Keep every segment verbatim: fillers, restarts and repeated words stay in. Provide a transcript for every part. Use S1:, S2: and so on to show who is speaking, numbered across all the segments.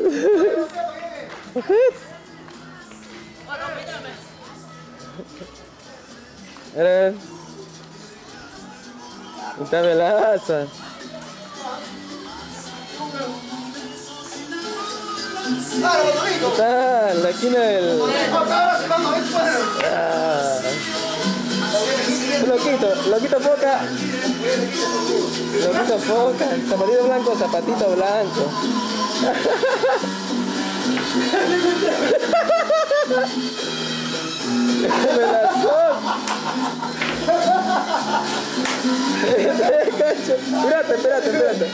S1: Era. Está velaza. Está en la esquina del... Ah. Loquito, loquito foca. Loquito foca. Zapatito blanco, zapatito blanco. Espérate, espérate, espérate.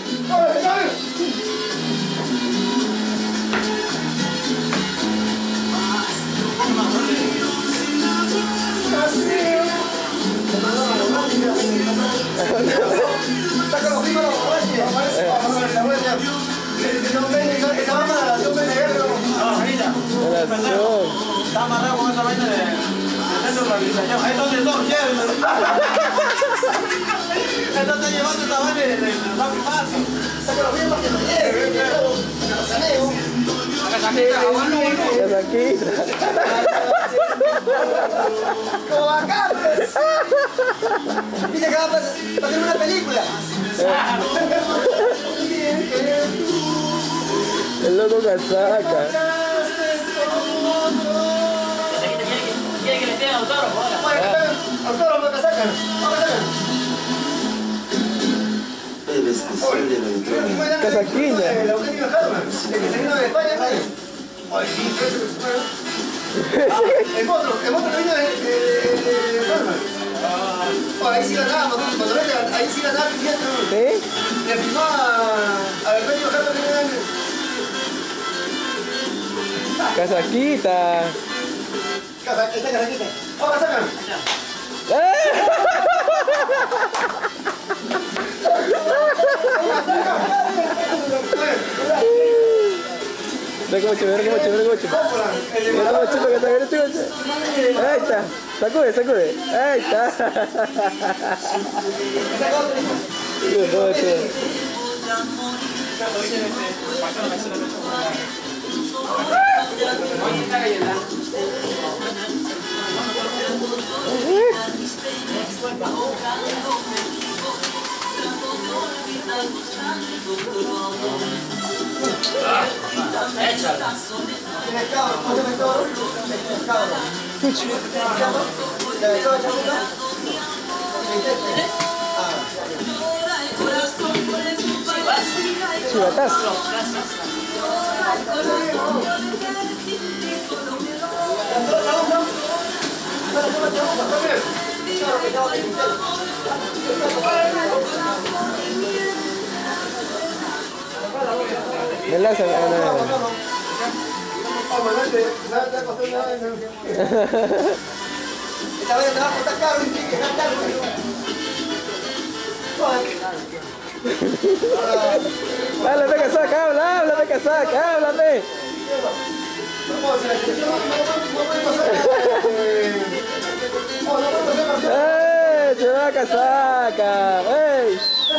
S2: Está amarrado con esa vaina de centro de rehabilitación. Ahí donde son, llévenlo. Esto está llevando esa vaina de rápido y fácil. Sácalo bien para que lo lleve. Como acá. Dice que va a hacer una película.
S1: El loco casaca.
S3: ¿Quiere que le den autógrafo ahora?
S2: Autógrafo de casaca.
S1: Casaquilla.
S2: El Eugenio Herman, el que se vino de España. El otro, el otro vino de Herman. Ahí sí ganábamos, cuando ahí sí ganaba el cliente.
S1: ¿Sí?
S2: Le firmó a Eugenio Herman.
S1: Casaquita.
S2: Casaquita, casaquita. ¡Vamos, casaca!
S1: Mira cómo chévere, mira cómo chévere, mira cómo chévere. Mira cómo chupa que está, mira cómo chupa. Ahí está. Sacude, sacude. Ahí está. Mira cómo chévere.
S3: Échala.
S1: Chivatazo. Me la hacen.
S2: Esta vez te va a costar caro y tienes que gastar.
S1: Háblame, casaca, habla, háblame, casaca, háblame. ¡Eh! ¡Se va casaca! ¡Ey!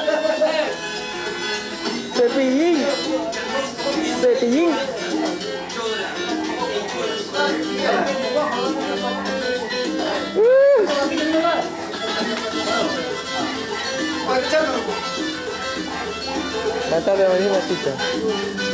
S1: ¡Cepillín! ¡Cepillín! ¡Uh! La tarde venimos, chica.